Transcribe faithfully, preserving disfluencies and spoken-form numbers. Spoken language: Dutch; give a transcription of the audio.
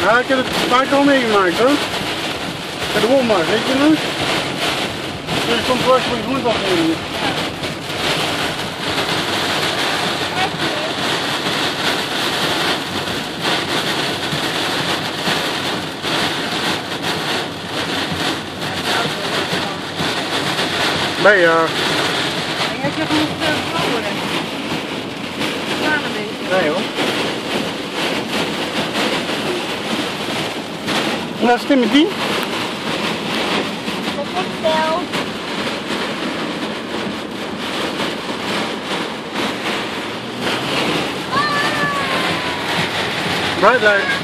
Ja, ik heb het vaak al meegemaakt hoor. Bij de Walmart, weet je nog? Dus ik kom dwars voor je groente afnemen. Nee, ja. En heb je genoeg vrouwen? Nee hoor. En dat is Timothy. Dat wordt stel. Bright light.